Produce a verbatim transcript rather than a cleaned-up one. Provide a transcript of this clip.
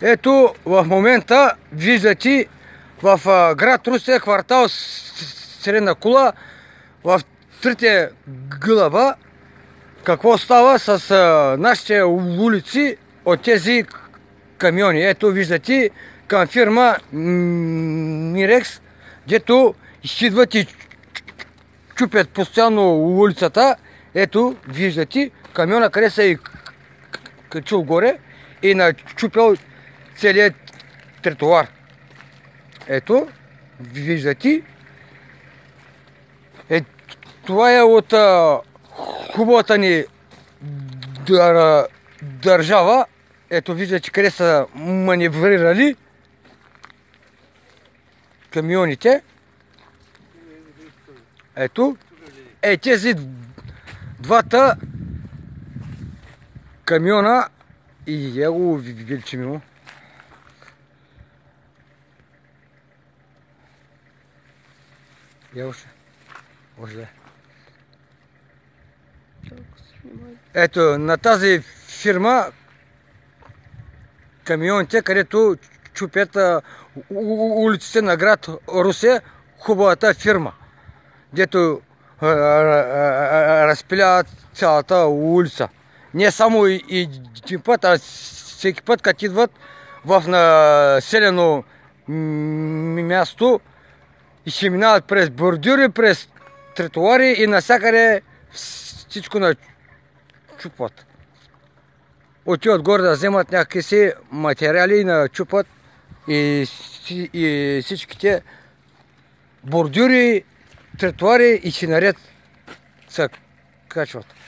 Ето в момента виждате в град Русе, квартал Средна кула, в трите гълъба, какво става с нашите улици от тези камиони. Ето виждате към фирма Мирекс, дето идват и чупят постоянно улицата. Ето виждате камиона, къде се е качил горе и начупял целият тротуар. Ето виждате. Е, това е от а, хубавата ни дър, държава. Ето виждате къде са маневрирали камионите. Ето. Е, тези двата камиона и я го величим му. Я още. Още. Ето, на тази фирма камионите, където чупят улиците на град Русе, хубавата фирма, дето разпиляват цялата улица. Не само един път, а всеки път, като идват в населено място и ще минават през бордюри, през тротуари и навсякъде всичко начупват. Отиват горе да вземат някакви си материали и начупват и, и всичките бордюри, тротуари и ще наред се качват.